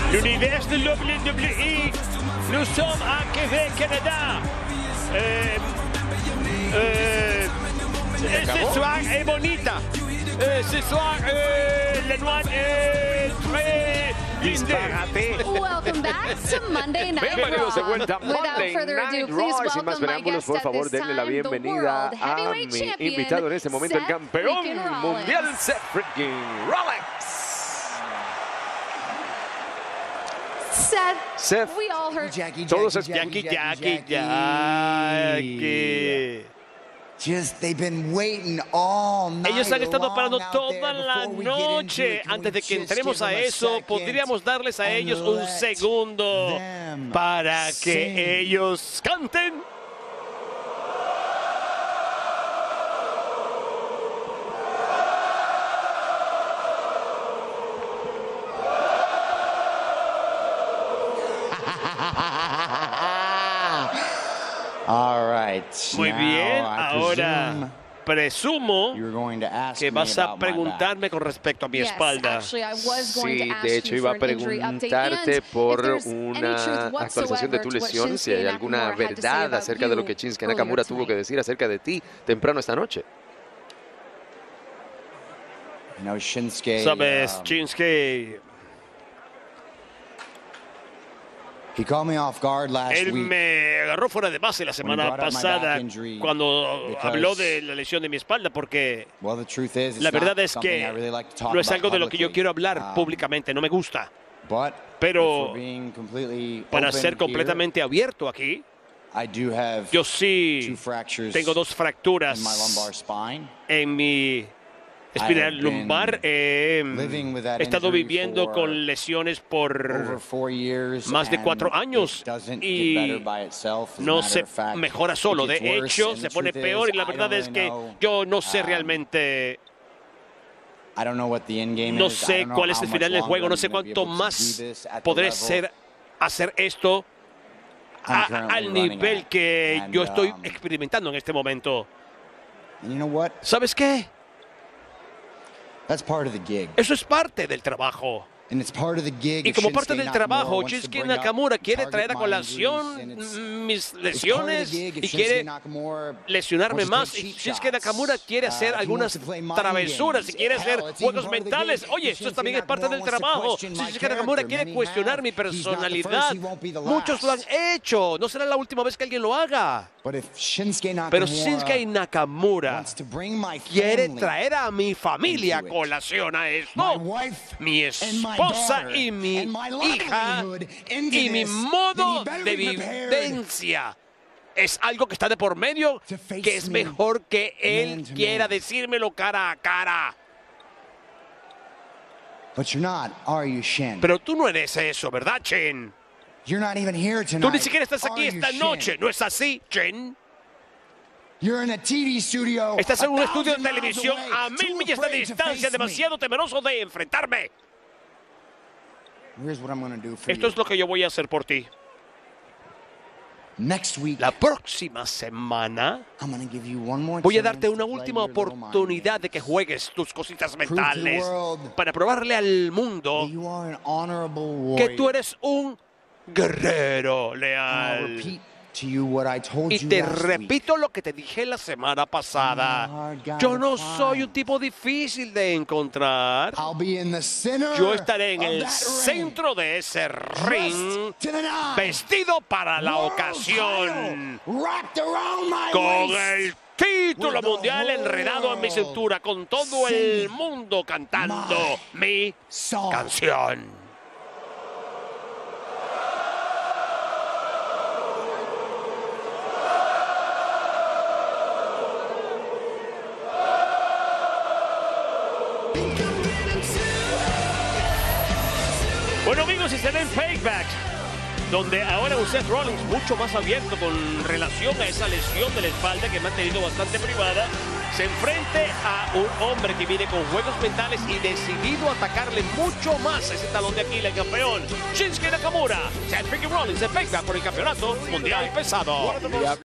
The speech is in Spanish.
L'univers de WWE, nous sommes à Québec, Canada. Ce soir est bonita. Ce soir, la noix est très disparate. Welcome back to Monday Night Bienvenidos de Raw. vuelta a Without Monday further ado, Night please Raw. Sin más welcome my preámbulos, guest por at favor, this denle la time, the bienvenida World a Heavyweight mi Champion, invitado en este momento, el Seth campeón freaking Rollins. mundial, Seth freaking Rollins. Seth, we all heard. Todos es Jackie. They've been waiting all night. Ellos han estado long parando out toda there la before we get into noche. it. Can Antes we de que just entremos give a them a eso, second podríamos darles a and ellos un let segundo them para que sing? ellos canten. All right. Muy now bien, I ahora presumo you're going to ask que me vas a about my back. preguntarme con respecto a mi espalda. Actually, I was going Sí, to ask de hecho you iba a for an injury update preguntarte and por if there's any una truth actualización de tu whatsoever to what lesión, si Shinsuke hay alguna Nakamura had to say verdad about acerca de lo you que Shinsuke earlier Nakamura tuvo que tonight. decir acerca de ti temprano esta noche. You know, Shinsuke, Sabes, Shinsuke, he caught me off guard last él week. me agarró fuera de base la semana brought up my pasada back injury cuando because- habló de la lesión de mi espalda, porque Well, the truth is, it's la verdad not es something que I really like to talk no es about algo de lo que yo publicly. quiero hablar públicamente, no me gusta. But Pero if we're being completely para open ser here, completamente abierto aquí, I do have yo two sí fractures tengo dos fracturas in my lumbar spine. en mi espinal have been lumbar. He living with that estado injury viviendo for con lesiones por Over 4 years, más de 4 and años it doesn't y get better by itself. As a no matter se of fact, mejora solo. it De gets worse, hecho, and se the pone truth peor is, y la I verdad don't es really que know, yo no sé realmente, I don't know what the end game no is. I sé don't know cuál es how el much final del longer juego, no I'm sé gonna be cuánto able to do más this at the podré level hacer esto I'm currently al running nivel at. que And, yo estoy experimentando en este momento. and you know what? ¿Sabes qué? That's part of the gig. Eso es parte del trabajo. And it's part of the gig. Y if como parte Shinsuke del trabajo, Nakamura wants to Shinsuke bring up Nakamura quiere target traer a my colación injuries, and it's mis part of the lesiones gig if y Shinsuke quiere Nakamura lesionarme wants to más. take Y cheap Shinsuke shots. Nakamura quiere hacer He algunas wants to play mind travesuras y games. quiere hacer Hell, it's juegos even part of the mentales. gig. Oye, esto Shinsuke también es parte del Nakamura wants to trabajo. question my Shinsuke Nakamura character. quiere Many cuestionar mi have. He's not the first, personalidad. he won't be the Muchos lo han last. hecho. No será la última vez que alguien lo haga. But if Shinsuke Pero Nakamura Shinsuke Nakamura wants to bring my quiere family, traer a mi familia a into it. colación a my esto. wife, Mi and my esposa daughter, y mi and my hija livelihood into y mi this, modo then he better de be prepared vivencia es algo que está de por medio, to face que es me mejor que él man to quiera man. decírmelo cara a cara. But you're not, are you, Shin? Pero tú no eres eso, ¿verdad, Chen? You're not even here tonight. Tú ni siquiera estás aquí are you, esta Shin? noche, ¿no es así, Chen? You're in a TV studio. Estás en un estudio de 1,000 miles televisión away, a 1000 too millas de afraid to distancia, face me. demasiado temeroso de enfrentarme. Here's what I'm gonna do for Esto you. es lo que yo voy a hacer por ti. Next week, La próxima semana I'm gonna give you one more voy a chance darte una to play última your little mind oportunidad game. de que juegues tus cositas to the mentales world para probarle al mundo that you are an honorable warrior. que tú eres un guerrero And I'll leal. repeat to you what I told Y you te last week. repito lo que te dije la semana pasada. Yo no soy un tipo difícil de encontrar. I'll be in the center Yo estaré en of el that centro de ese ring, ring, dressed to the nines, vestido para la world ocasión, title wrapped around my con waist. el título with the mundial enredado en mi world cintura, con todo el singing mundo cantando mi song. canción. Bueno, amigos, y se ve en Payback, donde ahora un Seth Rollins mucho más abierto con relación a esa lesión de la espalda que me ha tenido bastante privada, se enfrente a un hombre que viene con juegos mentales y decidido a atacarle mucho más a ese talón de Aquiles, el campeón Shinsuke Nakamura. Seth freaking Rollins de Payback por el campeonato mundial pesado.